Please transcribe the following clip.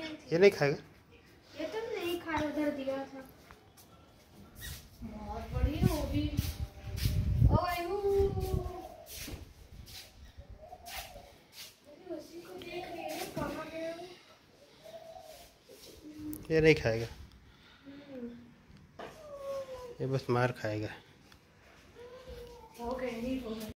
ये नहीं खाएगा। ये तो नहीं खाया, उधर दिया था। बहुत बड़ी है वो भी। ओए उसी को देख रही है, कहाँ गया वो? ये नहीं खाएगा, ये बस मार खाएगा। हो गए नहीं हो गए।